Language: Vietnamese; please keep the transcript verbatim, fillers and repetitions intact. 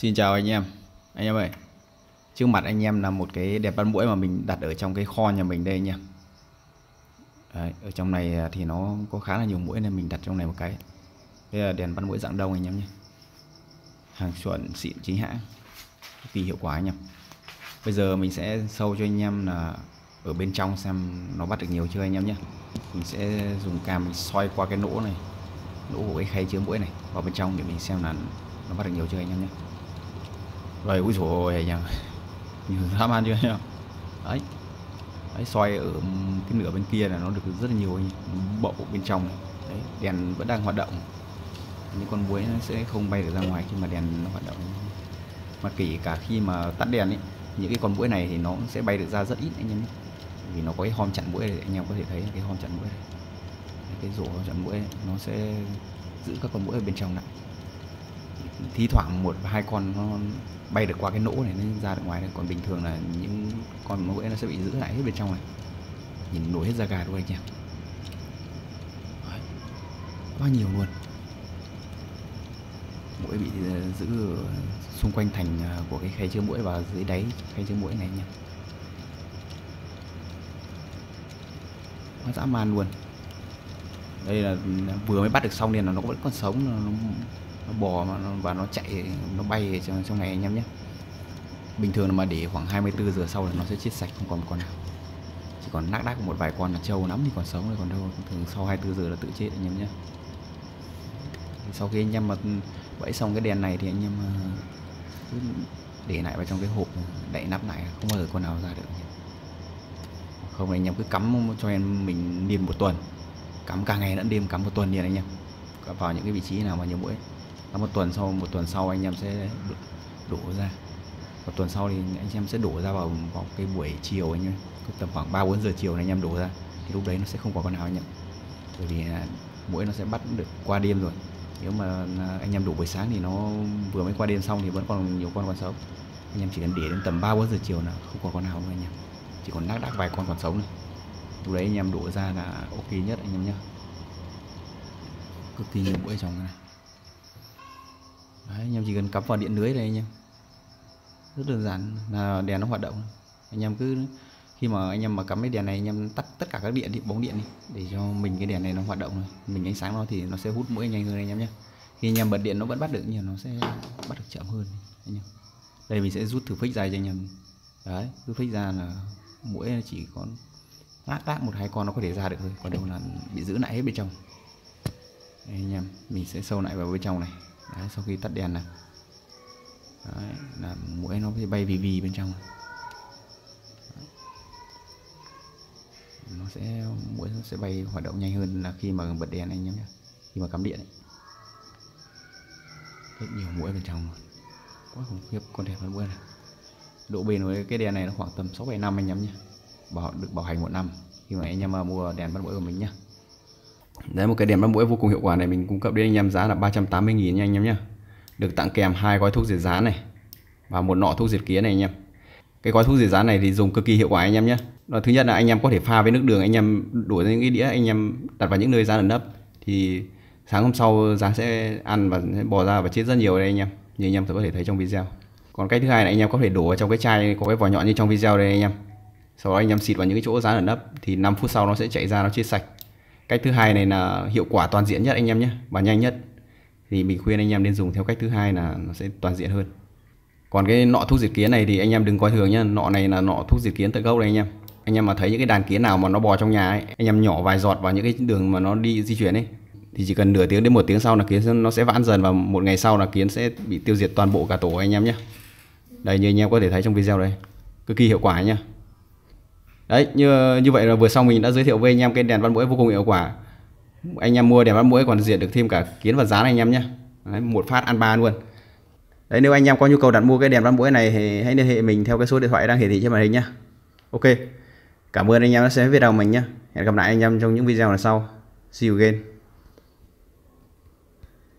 Xin chào anh em. Anh em ơi, trước mặt anh em là một cái đèn bắt muỗi mà mình đặt ở trong cái kho nhà mình đây anh em. Đấy, ở trong này thì nó có khá là nhiều muỗi nên mình đặt trong này một cái. Đây là đèn bắt muỗi dạng đông anh em nhé. Hàng chuẩn xịn chính hãng, cực kỳ hiệu quả anh em. Bây giờ mình sẽ show cho anh em là ở bên trong xem nó bắt được nhiều chưa anh em nhé. Mình sẽ dùng cam mình soi qua cái nỗ này, nỗ của cái khay chứa muỗi này vào bên trong để mình xem là nó bắt được nhiều chưa anh em nhé. Rồi úi dồi ôi anh em, nhiều dã man chưa anh em. Đấy, đấy soi ở cái nửa bên kia là nó được rất là nhiều anh bộ bên trong này. Đấy, đèn vẫn đang hoạt động, những con muỗi nó sẽ không bay được ra ngoài khi mà đèn nó hoạt động. Mà kể cả khi mà tắt đèn ấy, những cái con muỗi này thì nó cũng sẽ bay được ra rất ít anh em nhé. Vì nó có cái hom chặn muỗi này, anh em có thể thấy cái hom chặn muỗi này, cái rổ chặn muỗi nó sẽ giữ các con muỗi ở bên trong lại. Thi thoảng một hai con nó bay được qua cái nỗ này nó ra được ngoài này, còn bình thường là những con muỗi nó sẽ bị giữ lại hết bên trong này, nhìn nổi hết da gà luôn anh em. Đấy, quá nhiều luôn, muỗi bị giữ xung quanh thành của cái khay chứa muỗi và dưới đáy khay chứa muỗi này anh em. Quá dã man luôn. Đây là vừa mới bắt được xong nên là nó vẫn còn sống, nó, nó bò mà nó, và nó chạy, nó bay trong trong này anh em nhé. Bình thường mà để khoảng hai mươi tư giờ sau là nó sẽ chết sạch, không còn con nào, chỉ còn lác đác một vài con là trâu lắm thì còn sống thôi, còn đâu thường sau hai mươi tư giờ là tự chết anh em nhé. Sau khi anh em mà vẫy xong cái đèn này thì anh em cứ để lại vào trong cái hộp đậy nắp lại, không bao giờ con nào ra được. Không anh em cứ cắm cho em mình liền một tuần, cắm cả ngày lẫn đêm, cắm một tuần liền anh em, cắm vào những cái vị trí nào mà nhiều muỗi. Cắm một tuần sau, một tuần sau anh em sẽ đổ ra. Một tuần sau thì anh em sẽ đổ ra vào vào cái buổi chiều anh em, tầm khoảng ba bốn giờ chiều này anh em đổ ra, thì lúc đấy nó sẽ không có con nào anh em, bởi vì muỗi nó sẽ bắt được qua đêm rồi. Nếu mà anh em đổ buổi sáng thì nó vừa mới qua đêm xong thì vẫn còn nhiều con còn sống. Anh em chỉ cần để đến tầm ba bốn giờ chiều là không có con nào nữa anh em, chỉ còn lác đác vài con còn sống nữa. Lúc đấy anh em đổ ra là ok nhất anh em nhé. Cực kỳ nhiều muỗi trong này. Đấy, anh em chỉ cần cắm vào điện lưới đây anh em, rất đơn giản là đèn nó hoạt động. Anh em cứ khi mà anh em mà cắm cái đèn này anh em tắt tất cả các điện đi, bóng điện đi, để cho mình cái đèn này nó hoạt động rồi, mình ánh sáng nó thì nó sẽ hút muỗi nhanh hơn anh em nhé. Khi anh em bật điện nó vẫn bắt được nhưng nó sẽ bắt được chậm hơn anh em. Đây mình sẽ rút thử phích ra cho anh em. Đấy, rút phích ra là muỗi chỉ có lác đác một hai con nó có thể ra được thôi, còn đâu là bị giữ lại hết bên trong. Đây anh em, mình sẽ sâu lại vào bên trong này. Đấy, sau khi tắt đèn này, đấy, là muỗi nó sẽ bay vì vì bên trong. Đấy. Nó sẽ muỗi nó sẽ bay hoạt động nhanh hơn là khi mà bật đèn anh em nhé, khi mà cắm điện ấy. Rất nhiều muỗi bên trong, quá khủng khiếp. Con đèn bắt muỗi này, độ bền với cái đèn này nó khoảng tầm sáu bảy năm anh em nhé, bảo được bảo hành một năm khi mà anh em mua đèn bắt muỗi của mình nhé. Đấy, một cái đèn bắt muỗi vô cùng hiệu quả này mình cung cấp đến anh em giá là ba trăm tám mươi nghìn nha anh em nhé. Được tặng kèm hai gói thuốc diệt rán này và một nọ thuốc diệt kiến này anh em. Cái gói thuốc diệt rán này thì dùng cực kỳ hiệu quả anh em nhé. Thứ nhất là anh em có thể pha với nước đường, anh em đổ ra những cái đĩa, anh em đặt vào những nơi rán ẩn nấp thì sáng hôm sau rán sẽ ăn và sẽ bò ra và chết rất nhiều đây anh em, như anh em có thể thấy trong video. Còn cách thứ hai là anh em có thể đổ vào trong cái chai có cái vỏ nhọn như trong video đây anh em. Sau đó anh em xịt vào những cái chỗ rán ẩn nấp thì năm phút sau nó sẽ chạy ra, nó chết sạch. Cách thứ hai này là hiệu quả toàn diện nhất anh em nhé, và nhanh nhất. Thì mình khuyên anh em nên dùng theo cách thứ hai là nó sẽ toàn diện hơn. Còn cái nọ thuốc diệt kiến này thì anh em đừng coi thường nhé. Nọ này là nọ thuốc diệt kiến tận gốc đây anh em. Anh em mà thấy những cái đàn kiến nào mà nó bò trong nhà ấy, anh em nhỏ vài giọt vào những cái đường mà nó đi di chuyển ấy, thì chỉ cần nửa tiếng đến một tiếng sau là kiến nó sẽ vãn dần, và một ngày sau là kiến sẽ bị tiêu diệt toàn bộ cả tổ anh em nhé. Đây, như anh em có thể thấy trong video đây, cực kỳ hiệu quả nhá. Đấy, như như vậy là vừa xong mình đã giới thiệu với anh em cái đèn bắt muỗi vô cùng hiệu quả. Anh em mua đèn bắt muỗi còn diệt được thêm cả kiến và rán anh em nhé. Đấy, một phát ăn ba luôn. Đấy, nếu anh em có nhu cầu đặt mua cái đèn bắt muỗi này thì hãy liên hệ mình theo cái số điện thoại đang hiển thị trên màn hình nhé. Ok, cảm ơn anh em đã xem video của mình nhé. Hẹn gặp lại anh em trong những video lần sau. See you again.